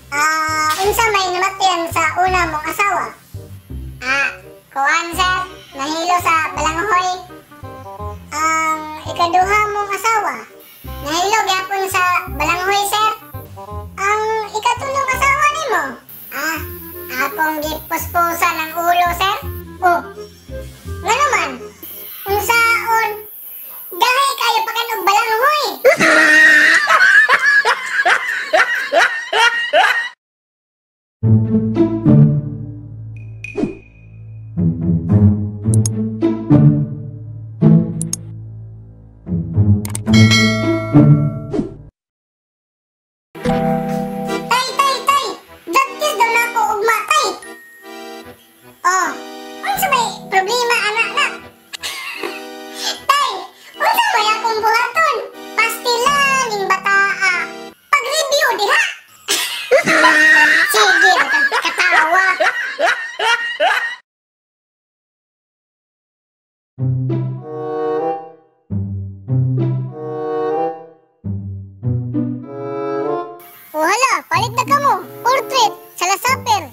Unsa may namatyan sa una mong asawa? Kuan sir, nahilo sa balanghoy. Ang ikaduha mong asawa, nahilo gyapon sa balanghoy sir. Ang ikatulong asawa nimo, akong gipuspusan ng ulo sir. Oh, nga naman, unsaon? Gahay kayo pa kanog balanghoy. Tay, dagkis daw na ako ugma, tay. Oh, unsa may problema anak na? Tay, unsa may akong buhaton? Pastilan ning bataa. Pag-review diha. Sige, katawa. Oh hala, palit na ka mo. Portrait sa lasaper.